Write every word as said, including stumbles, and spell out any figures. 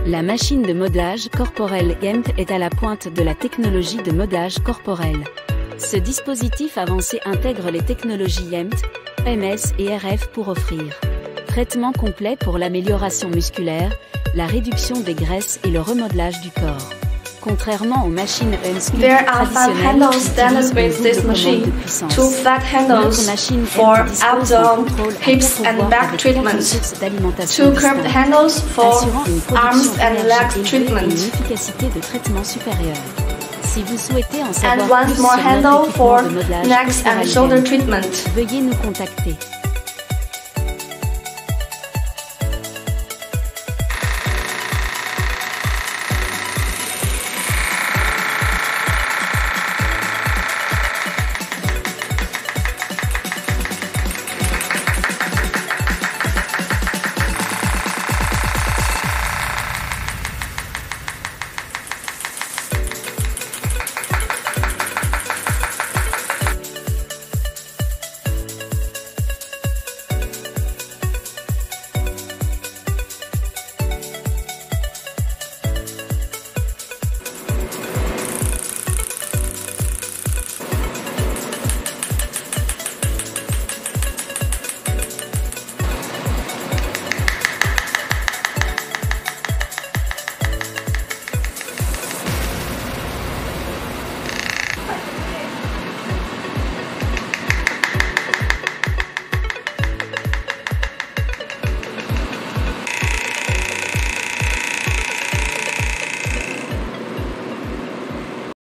La machine de modelage corporel H I E M T est à la pointe de la technologie de modelage corporel. Ce dispositif avancé intègre les technologies H I E M T, M S et R F pour offrir traitement complet pour l'amélioration musculaire, la réduction des graisses et le remodelage du corps. Contrairement aux machines hand-sculpt There are five handles standard with this machine, two flat handles for abdomen, hips and back treatment, two curved handles for arms and legs treatment, une efficacité de traitement supérieure. Si vous souhaitez en savoir and one plus more sur notre handle équipement for de modelage necks and corporel shoulder H I E M T, treatment. veuillez nous contacter.